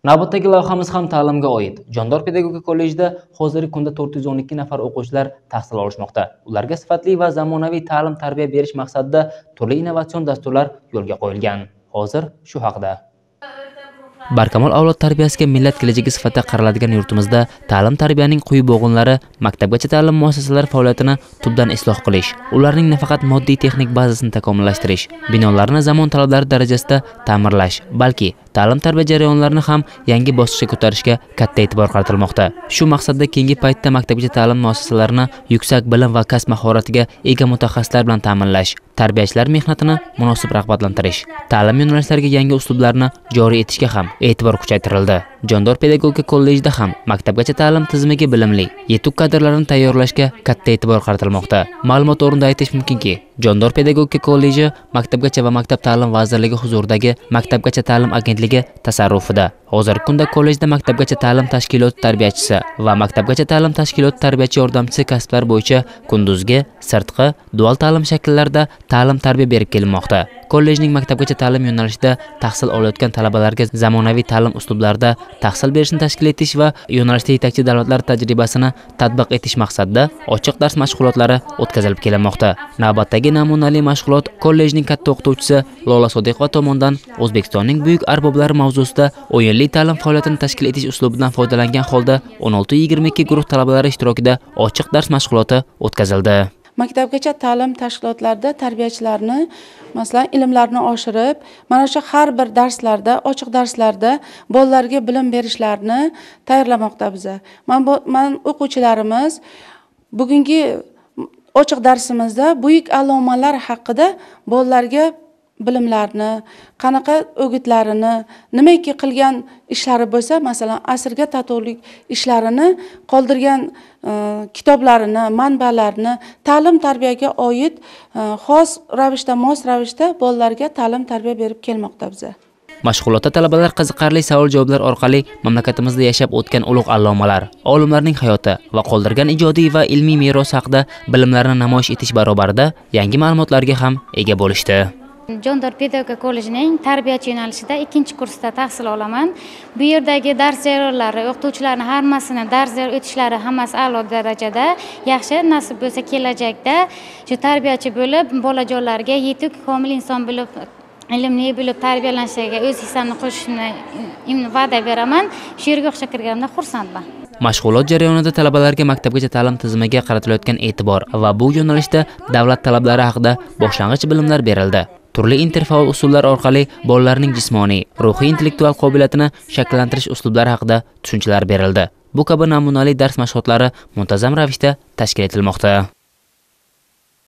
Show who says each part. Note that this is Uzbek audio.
Speaker 1: Navbatdagi loyihamiz ham ta'limga oid. Jondor pedagogika kollejida hozirgi kunda 412 nafar o'quvchilar tahsil olishmoqda. Ularga sifatli va zamonaviy ta'lim-tarbiya berish maqsadida turli innovatsion dasturlar yo'lga qo'yilgan. Hozir shu haqida. Barkamol avlod tarbiyasiga millat kelajagi sifatida qaraladigan yurtimizda ta'lim-tarbiyaning quyi bo'g'inlari maktabgacha ta'lim muassasalari faoliyatini tubdan isloh qilish, ularning nafaqat moddiy texnik bazasini takomillashtirish, binolarni zamon talablari darajasida ta'mirlash, balki ta'lim-tarbiya jarayonlarini ham yangi bosqichga ko'tarishga katta e'tibor qaratilmoqda. Shu maqsadda keyingi paytda maktabgacha ta'lim muassasalarini yuksak bilim va kasb mahoratiga ega mutaxassislar bilan ta'minlash, tarbiyachilar mehnatini munosib rag'batlantirish, ta'lim yo'nalishlariga yangi uslublarni joriy etishga ham e'tibor kuchaytirildi. Jondor pedagogika kollejida ham maktabgacha ta'lim tizimiga bilimli, yetuk kadrlarni tayyorlashga katta e'tibor qaratilmoqda. Ma'lumot o'rnida aytish mumkinki, Jondor pedagogika kolleji Maktabgacha va Maktab ta'lim vazirligi huzuridagi Maktabgacha ta'lim agentligi tasarrufida. Hozirgi kunda kollejda Maktabgacha ta'lim tashkiloti tarbiyachisi va Maktabgacha ta'lim tashkiloti tarbiyachi yordamchisi kasblar bo'yicha kunduzgi, sirtqi, dual ta'lim shakllarida ta'lim-tarbiya berib kelinmoqda. Kollejning maktabgacha ta'lim yo'nalishida tahsil olayotgan talabalarga zamonaviy ta'lim uslublarida tahsil berishni tashkil etish va yo'nalishda yetakchi davlatlar tajribasini tatbiq etish maqsadida ochiq dars mashg'ulotlari o'tkazilib kelinmoqda. Navbatdagi namunali mashg'ulot kollejning katta o'qituvchisi Lola Sodiqova tomonidan O'zbekistonning buyuk arboblari mavzusida o'yinli ta'lim faoliyatini tashkil etish uslubidan foydalangan holda 16-22 guruh talabalari ishtirokida ochiq dars mashg'uloti o'tkazildi.
Speaker 2: Maktabgacha ta'lim tashkilotlarida tarbiyachilarni, masalan, ilmlarini oshirib, mana shu har bir darslarda, ochiq darslarda bolalarga bilim berishlarini tayyorlamoqda biza. Men o'quvchilarimiz bugungi ochiq darsimizda buyuk allomalar haqida bolalarga bilimlarni, qanaqa o'gitlarini, nimaki qilgan ishlari bo'lsa, masalan, asrga tatuvlik ishlarini qoldirgan kitoblarini, manbalarini, ta'lim-tarbiyaga oid xos ravishda, mos ravishda bolalarga ta'lim-tarbiya berib kelmoqda biza.
Speaker 1: Mashg'ulotda talabalar qiziqarli savol-javoblar orqali mamlakatimizda yashab o'tgan ulug' allomalar, olimlarning hayoti va qoldirgan ijodiy va ilmiy meros haqida bilimlarini namoyish etish barobarida yangi ma'lumotlarga ham ega bo'lishdi.
Speaker 3: Jondor pedagogika kollejining tarbiyachi yo'nalishida 2-kursda tahsil olaman. Bu yerdagi dars jarayonlari, o'qituvchilarning hammasini dars o'tishlari hammasi a'lo darajada yaxshi. Nasib bo'lsa kelajakda shu tarbiyachi bo'lib, bolajonlarga yetuk komil inson bo'lib, ilmli bo'lib tarbiyalanishiga o'z hissamni qo'shishni va'da beraman. Shu yerga o'qishga kirganimda xursandman.
Speaker 1: Mashg'ulot jarayonida talabalarga maktabgacha ta'lim tizimiga qaratilayotgan e'tibor va bu yo'nalishda davlat talablari haqida boshlang'ich bilimlar berildi. Turli interfaol usullar orqali bolalarning jismoniy, ruhiy, intellektual qobiliyatini shakllantirish uslublari haqida tushunchalar berildi. Bu kabi namunali dars mashg'ulotlari muntazam ravishda tashkil etilmoqda.